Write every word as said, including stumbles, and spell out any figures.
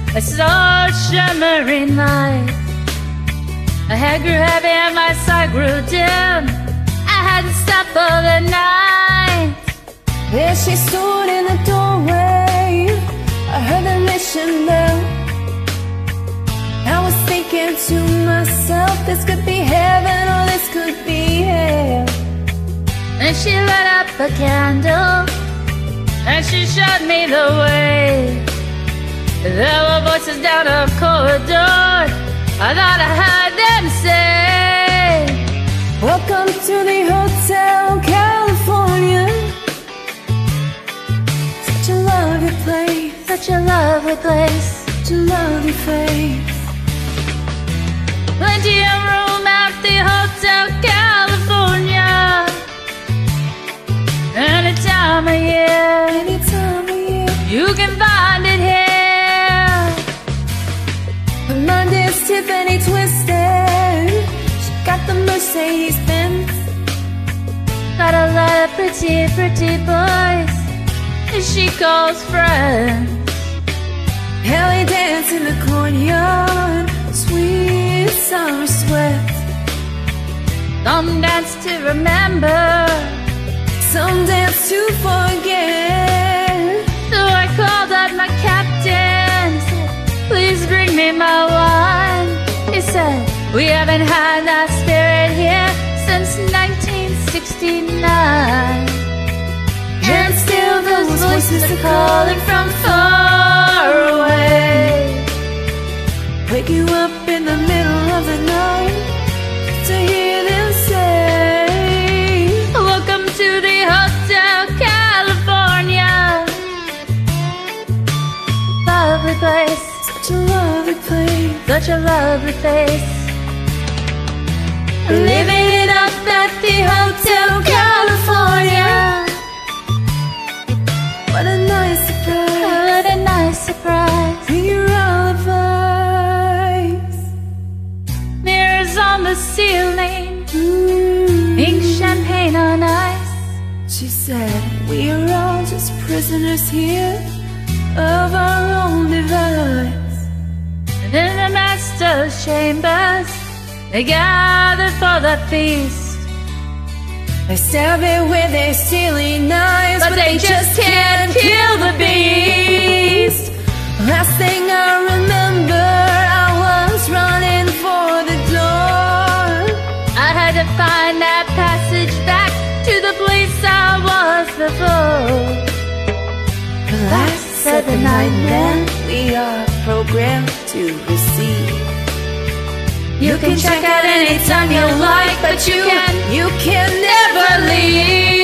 I saw a shimmering light. My head grew heavy and my sight grew dim. I had to stop for the night. There she stood in the doorway. I heard the mission bell. I was thinking to myself, this could be heaven or this could be hell. And she lit up a candle and she showed me the way. There were voices down a corridor. I thought I heard them say, welcome to the Hotel California. Such a lovely place, such a lovely place, such a lovely face. Plenty of room at the Hotel California. Any time of year, any time of year, you can find it here. Her mind is Tiffany twisted. She got the Mercedes Benz. Got a lot of pretty, pretty boys she calls friends. Ellie dance in the courtyard, sweet summer sweat. Some dance to remember, some dance to forget. So I called out my captain, said, please bring me my wine. He said, we haven't had that spirit here since nineteen sixty-nine. And still those voices are calling from far away. Wake you up in the middle of the night to hear them say, welcome to the Hotel California. Lovely place, such a lovely place, such a lovely place. Living it up at the Hotel California. What a nice surprise, what a nice surprise. Bring your alibis. Mirrors on the ceiling, mm. Pink champagne on ice. She said, we are all just prisoners here of our own device. And in the master's chambers they gather for the feast. They stab it with their steely knives, but, but they, they just can't kill the beast. Last thing I remember, I was running for the door. I had to find that passage back to the place I was before. Last said the night then, we are programmed to receive. You can check out anytime you like, but you can, you can never leave.